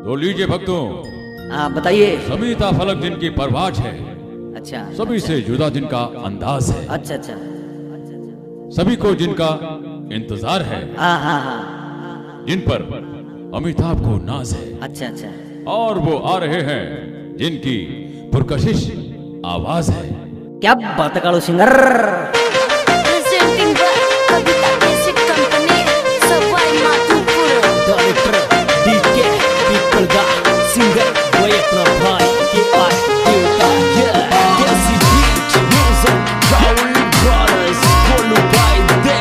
तो लीजिए भक्तों। हाँ बताइए। सविता फलक जिनकी परवाज है, अच्छा, सभी से जुदा जिनका अंदाज है, अच्छा अच्छा, सभी को जिनका इंतजार है, हाँ हाँ हाँ, जिन पर अमिताभ को नाज है, अच्छा अच्छा, और वो आ रहे हैं जिनकी पुरकशिश आवाज है। क्या बात Kalu singer. Presenting by Kavita Basic Company, Savai Madhupur. Director DK पीपल दा सिंगर वो अपना भाई के पास देवता ये देसी बीट म्यूजिक राहुल ब्रदर्स कोलू भाई दे।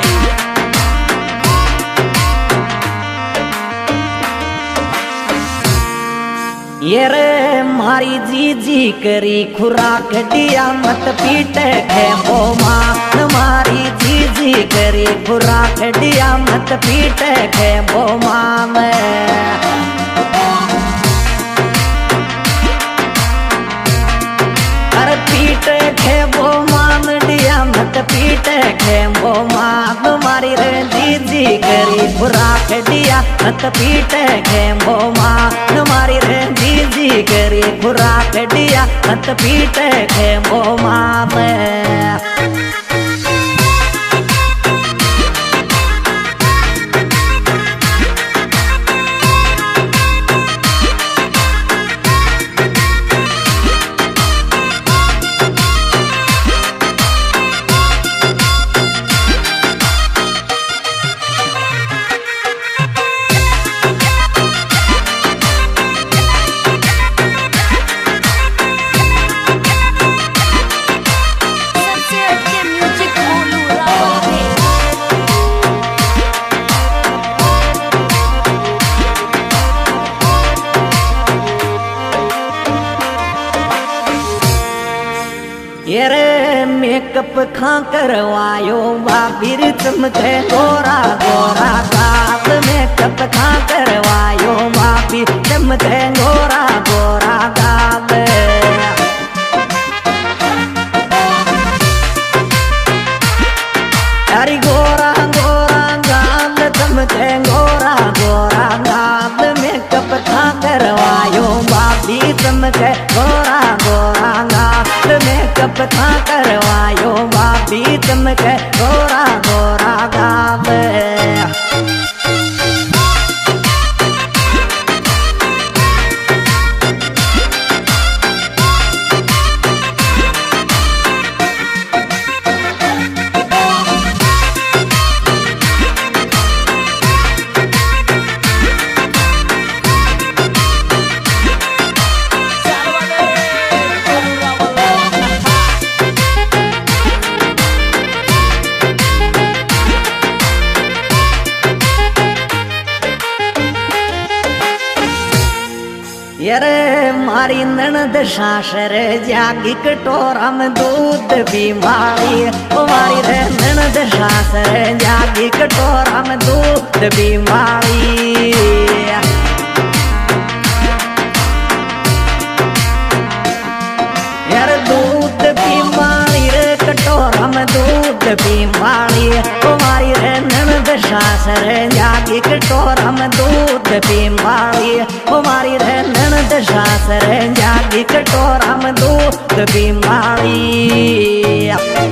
ये रे मारी जीजी करी खुराक दिया मत पीटे खे ओ मां, मारी जीजी करी खुराक दिया मत पीटे खे ओ मां में। अरे पीटे खे वो मान दिया मत पीटे खे वो मान, मारी रे जीजी करी खुराक दिया मत पीटे खे वो मान, मारी रे जीजी करी खुराक दिया मत पीटे खे वो मान। सबसे अच्छे म्यूजिक बोलू रावल थे। ये रे मेकअप खां करवायो बाबीर चमके गोरा गोरा गाल, मेकअप खां करवायो बाबीर चमके गोरा गोरा गाल। अरे गोरा गोरा गाल चमके गोरा गोरा गाल, मेकअप खां करवायो बाबी चमके गोरा गोरा गाल, मेकअप खां करवायो बाबी चमके गोरा गोरा गाल। ये रे मारी ननद सासर जागी कटोरा में दूध भी मारी, ओ मारी रे ननद सासर जागी कटोरा में दूध भी मारी। यार दूध भी मारी रे कटोरा में दूध भी मारी, ओ मारी रे ननद सासर जागी कटोरा में दूध भी मारी, ओ मारी रे ननद सासर जागी कटोरा में दूध भी मारी।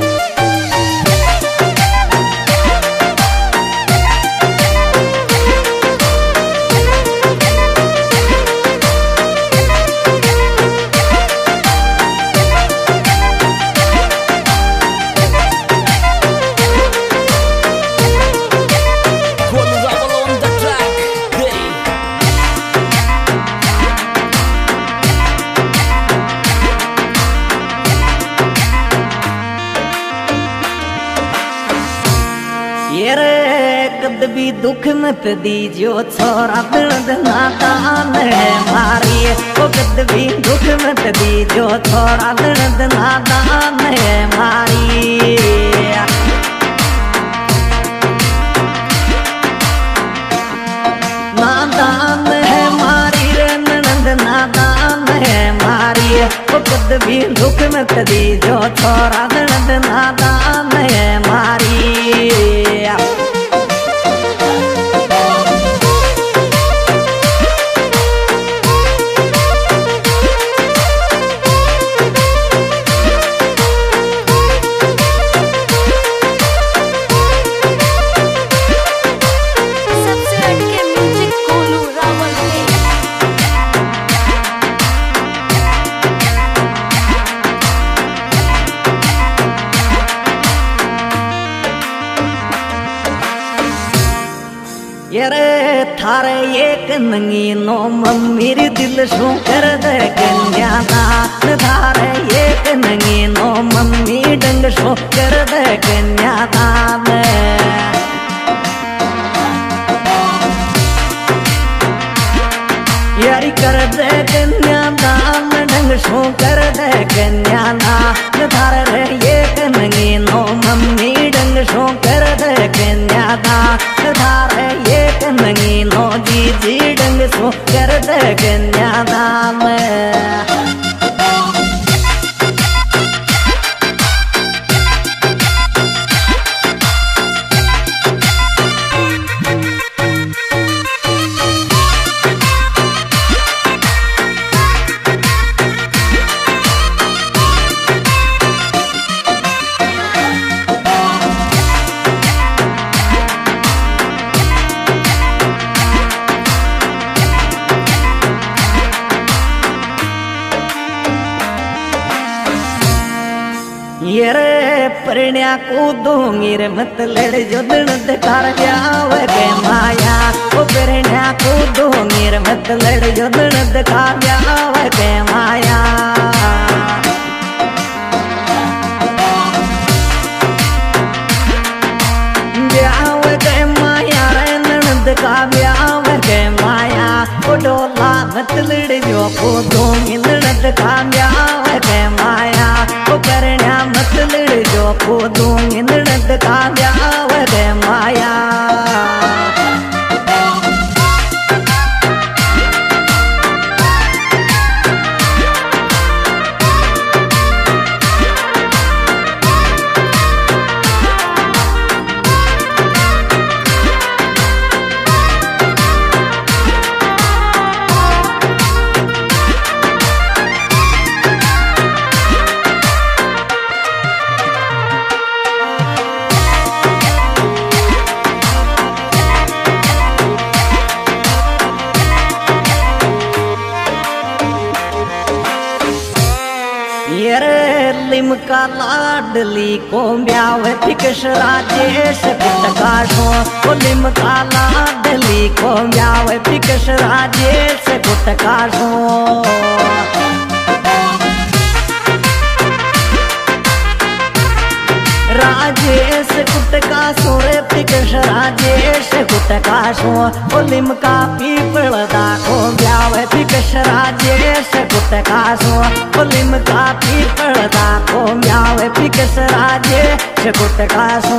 कोलू रावल on the track दे। ये रे कद भी दुख मत दीजियो छोरा दर्द नादान है मारी, ओ कद भी दुख मत दीजियो छोरा दर्द नादान है मारी। नादान है मारी रे ननद नादान है मारी, ओ कद भी दुख मत दीजियो छोरा दर्द नादान है मारी। थारे एक नंगी नो मम्मी दिल शो कर दे कन्यादान थारे एक नंगी नो मम्मी डंग शो कर दे कन्यादान यारी कर दे कन्यादान ढंग शो कर दे कन्यादान थारे रे एक नंगी नो मम्मी डंग शो कर दे कन्यादान थारे एक नंगी नो जीजी डंग शो कर दे कन्यादान येरे परण्या को दूंगी रे मत लड़ जो दिन दिखार जाव के माया ओ परण्या को दूंगी रे मत लड़ जो दिन दिखार जाव के माया ब्याव के माया रे ननद का ब्याव के माया ओ डोला मत लड़ जो को दूंगी ननद का ब्याव के माया ओ परण्या मत लड़ जो को दूंगी ननद का ब्याव के माया लिमका लाडली को ब्याव फिकश राजेश कुटकाशो ओ लिमका लाडली को ब्याव फिकश राजेश कुटकाशो राजेश कुटका सोरे फिकश राजेश कुटकाशो ओ लिमका पीपलदा को ब्याव फिकश राजेश कुटकाशो ओ लिमका पीपलदा को ब्याव फिकश राजेश कुटकाशो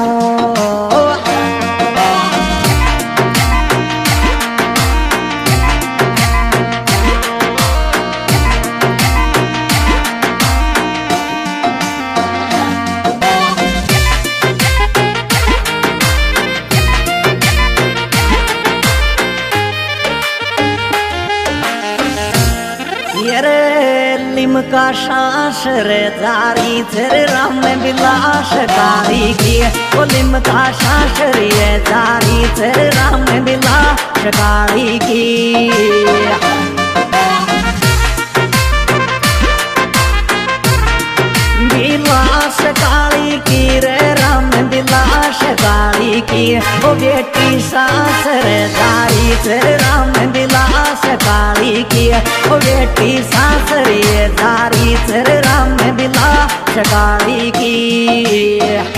लिमका शास रे जारी तेरे राम में बिलास कारी की ओ लिमका शास रे जारी तेरे राम में बिलास कारी की बिलास काली की रे राम बिलास काली की ओ बेटी सास रे जारी तेरे राम बिलास काली की ओ बेटी सास रे जारी तेरे राम बिलास काली की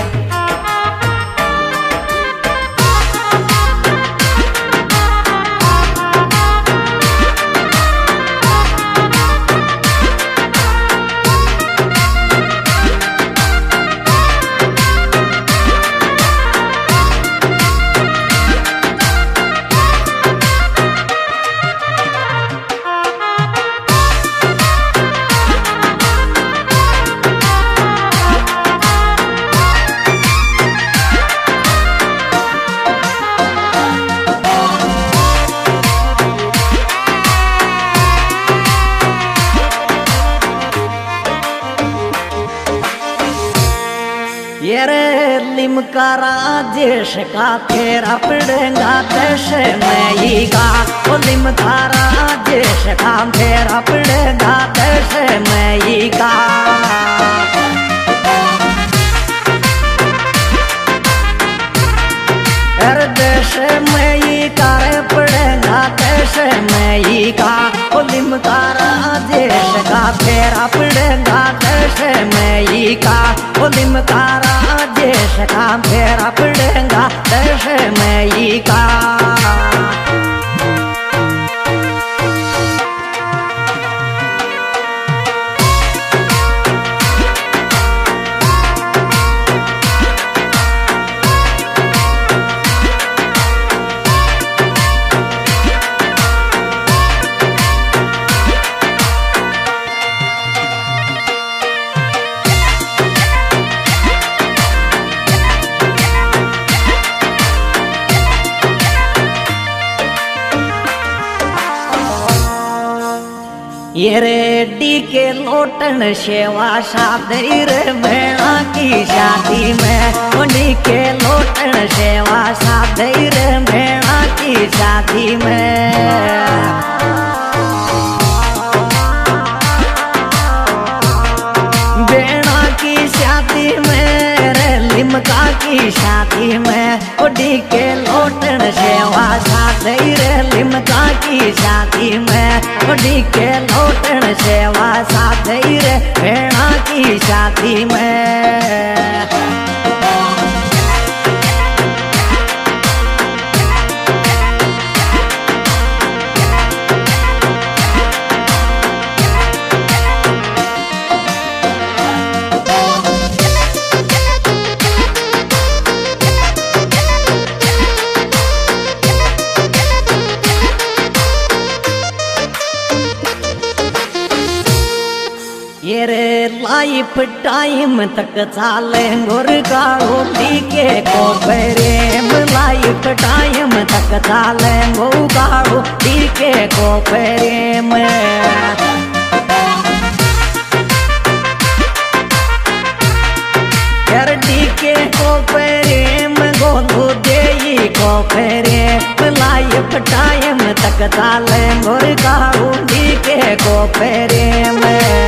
लिमका राजेश का तेरा पड़ेगा देश में ही का ओ लिमका राजेश का तेरा पड़ेगा देश में ही का हर देश में ही का पड़ेगा मई का ओ लिमका राजेश का फेरा पड़ेगा 10 मई का ओ लिमका राजेश का फेरा पड़ेगा 10 मई का। ये रेडी के लोटन सेवा शादी रे भेड़ा की शादी में डी के लोटन सेवा शादी रे भेड़ा की शादी में। भेड़ा की शादी में रे लिमका की शादी में डी के लोटन सेवा शादी रे लिमका की शादी में डी के लोटन सेवा शादी रे भेड़ा की शादी में। ये रे लाइफ टाइम तक चाले गोर गाड़ो टीके को प्रेम लाइफ टाइम तक चाले गो गाड़ो टीके को प्रेम। यार टीके को प्रेम गोलू देई को प्रेम लाइफ टाइम तक चाले गोर गाड़ो टीके को प्रेम।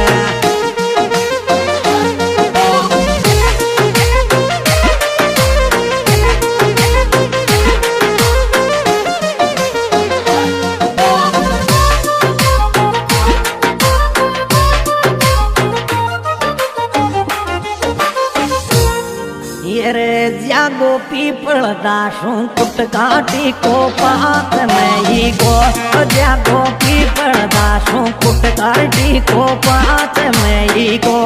जागो पीपल दासू कुट काटी को पात मई को जागो पीपल दासू कुट काटी को पात मई को।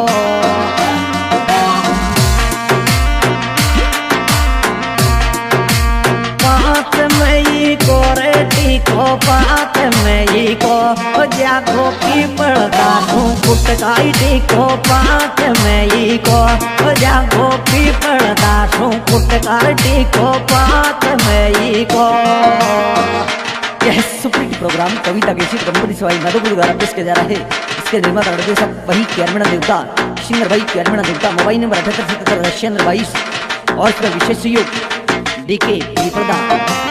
पात मई को रेटी को पात मई को जागो पीपल दासू कुट काटी को पात मई को जागो पीपल दासू कुट काटी को पात मई को। यह सुपरहिट प्रोग्राम कविता के कंपनी सवाई माधोपुर द्वारा पेश किया जा रहा है। इसके निर्माता निर्देशक वही कैरमेना देवता, सिंगर भाई कैरमेना देवता, मोबाइल नंबर 7877 22 और इसका विशेष सहयोग डीके प्रधान।